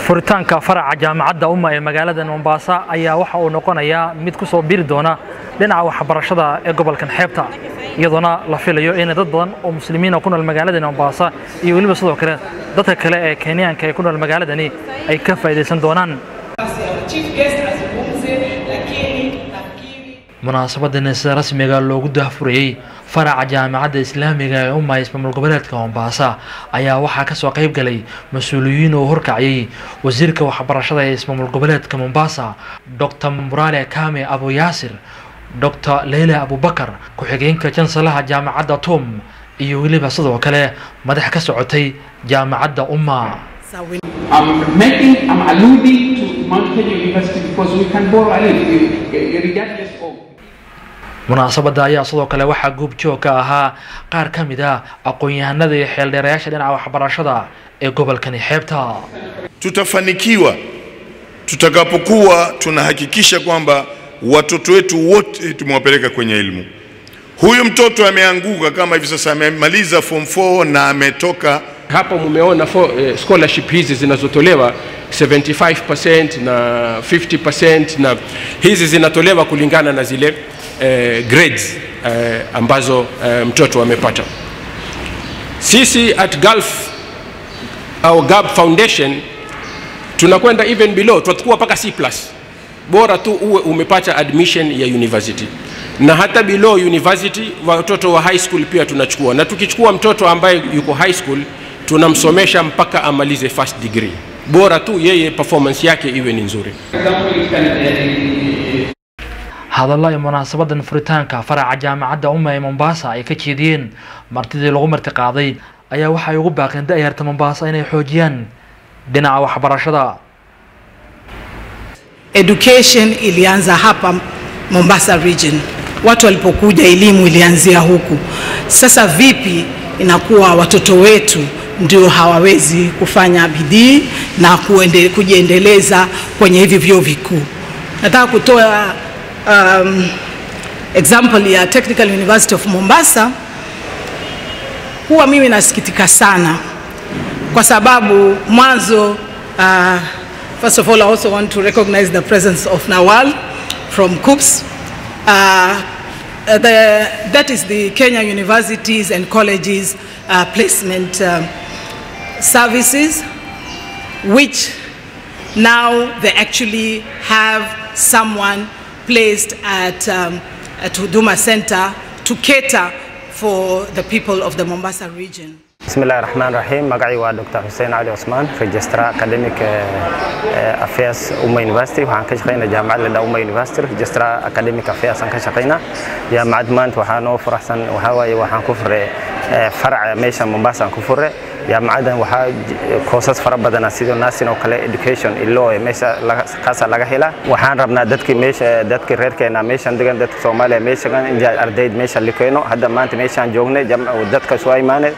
furitaanka faraca jaamacadda umma ee magaalada Mombasa ayaa waxa uu noqonayaa mid ku soo biiri doona dhinaca waxbarashada ee gobolkan xeebta iyadoo la filayo in dad badan oo muslimiin ku nool magaalada Mombasa iyo waliba sidoo kale dadka kale ee Kenyaanka ee ku nool magaaladani ay ka faa'iideysan doonaan munaasabadan si rasmi ah loogu daahfurayay faraca jaamacadda islaamiga ee umma ismaamul goboleedka Mombasa ayaa waxa ka soo qayb galay mas'uuliyiin oo horkacayay wasiirka waxbarashada ee ismaamul goboleedka Mombasa Dr. Murale Kame Abu Yasir Dr. Leila Abu Bakar ku-xigeenka chancellor jaamacadda Tom iyo waliba sidoo kale madax ka socotay jaamacadda umma I'm alluding to Mount Kenya University because we can borrow a little regardless of munaasabada ayaa sidoo kale waxa goob joog ka ahaa qaar kamid ah aqoon-yahanada iyo xeeldheerayaasha dhinaca waxbarashada ee gobolkan xeebta. Tutafanikiwa tutakapokuwa tunahakikisha kwamba watoto wetu wote tumewapeleka kwenye elimu. Huyu mtoto ameanguka kama hivi sasa amemaliza form 4 na ametoka hapa. Mumeona scholarship hizi zinazotolewa 75% na 50% na hizi zinatolewa kulingana na zile grades ambazo mtoto amepata. Sisi at Gulf au Gab Foundation tunakwenda even below, tutakuwa paka C+. Bora tu uwe umepata admission ya university. Na hata below university watoto wa high school pia tunachukua. Na tukichukua mtoto ambaye yuko high school tunamsomesha mpaka amalize first degree. Bora tu yeye performance yake iwe ni nzuri. hadalada munaasabadan furitaanka faraca jaamacadda umma ee Mombasa ay ka jeediyeen martidii lagu martiqaaday ayaa waxa ay ugu baaqeen da'yarta Mombasa inay xoojiyaan dhinaca waxbarashada. Education ilianza hapa Mombasa region. Watu walipokuja elimu ilianzia huku. Sasa vipi inakuwa watoto wetu ndio hawawezi kufanya bidii na kujiendeleza kwenye hivi vyuo vikuu? Nataka kutoa example ya Technical University of Mombasa. Huwa mimi nasikitika sana kwa sababu mwanzo first of all I also want to recognize the presence of Nawal from KUPS. That is the Kenya Universities and Colleges Placement Services, which now they actually have someone placed at Huduma Center to cater for the people of the Mombasa region. Bismillahirrahmanirrahim. Magacay waa Dr. Hussein Ali Osman, Registrar Academic Affairs Umma University. Waxaan ka shaqeynaa jaamacadda Umma University, Registrar Academic Affairs aan ka shaqeynaa. Jaamacad maanta waxaan oo faraxsan waxaan ku furay farac meesha Mombasa aan ku furay. jaamacadan waxaa koosas fara badan sida nursing oo kale education ilo meesha qaasa laga hela. Waxaan rabnaa dadkii reerkeena meeshan degan dadka Soomaaliya meeshan in ardayd meesha likeeno hadda maanta meeshan joognay dadka soo imaanay.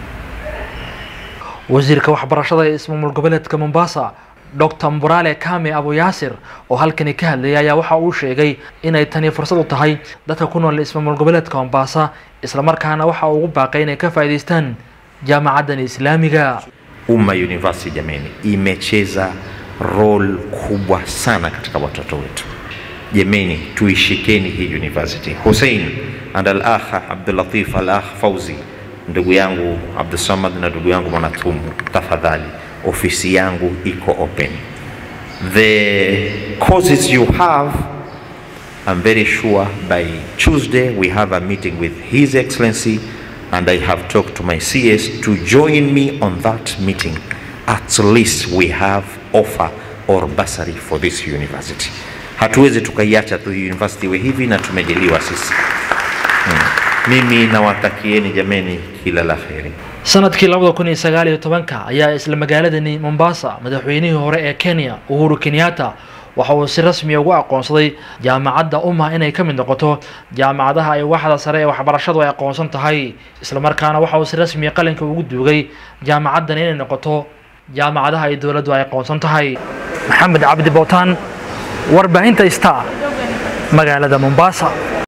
wasiirka waxbarashada ee ismaamul goboleedka Mombasa Dr. Murale Kame Abu Yasir oo halkani ka hadlayay ayaa waxa uu sheegay inay tani fursad u tahay dadka ku nool ismaamul goboleedka Mombasa isla markaana waxa uu ugu baaqay inay ka faa'iideystaan jaamacaddan islaamiga. Umma University jameni imecheza role kubwa sana katika watoto wetu. Jameni tuishikeni hii university. Hussein and al-akh Abdul Latif al-akh Fauzi, ndugu yangu Abdul Samad na ndugu yangu Manatumu, tafadhali ofisi yangu iko open. The courses you have, I'm very sure by Tuesday we have a meeting with His Excellency, and I have talked to my CS to join me on that meeting. At least we have offer or bursary for this university. Hatuwezi tukaiacha tu university we hivi na tumejaliwa sisi. Mimi nawatakieni jameni kila la kheri. sanadkii 2019 ayaa isla magaaladani Mombasa madaxweynihii hore ee Kenya Uhuru Kenyatta waxa uu si rasmi ah ugu aqoonsaday jaamacadda umma inay ka mid noqoto jaamacadaha ay waxda sare ee waxbarashadu ay aqoonsan tahay. isla markaana waxa uu si rasmi ah qalinka ugu duugay jaamacaddan inay noqoto jaamacadaha ay dawladdu ay aqoonsan tahay. Maxamed Cabdi Bootaan, warbaahinta Star, magaalada Mombasa.